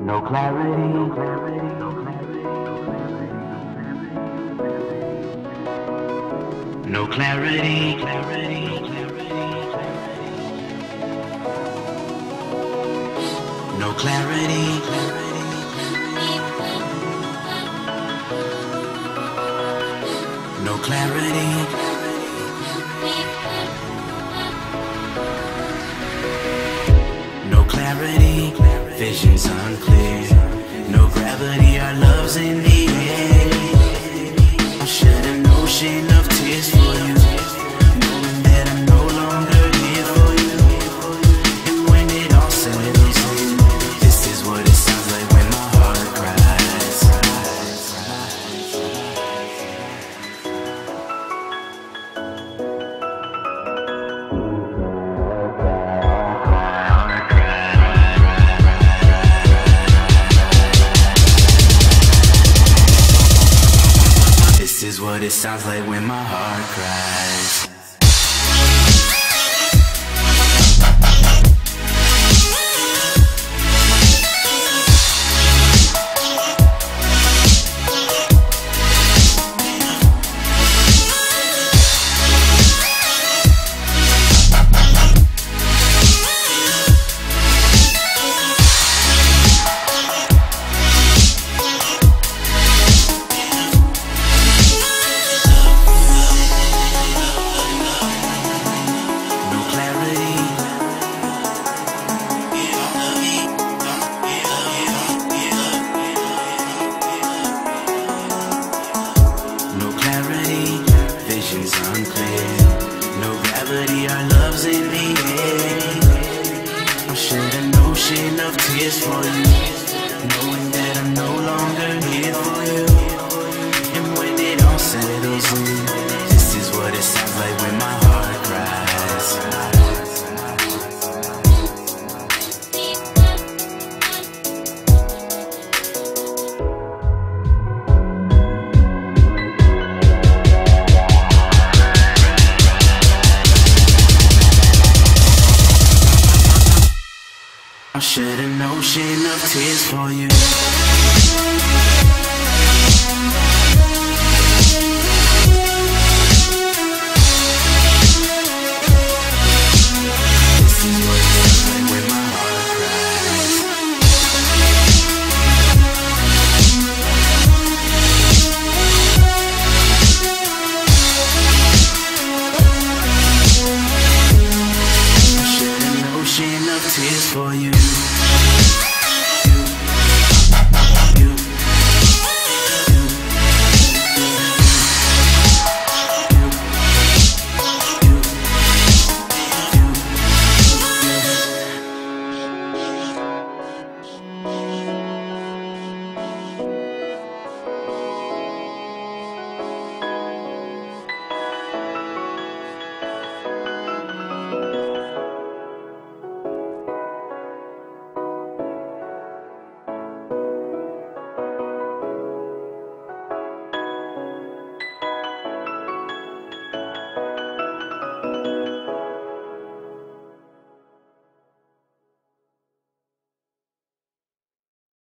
No clarity. No clarity. No clarity. No clarity. No clarity. Vision's unclear. No gravity. Our love's in the air. I shed an ocean of tears for you, knowing that I'm no longer here for you. And when it all settles in, this is what it sounds like when my heart cries. This is what it sounds like when my heart cries. Vision's unclear. No gravity, our love's in the air. I shed an ocean of tears for you, knowing that I'm no longer here for you. And when it all settles in, this is what it sounds like when my heart cries. I shed an ocean of tears for you.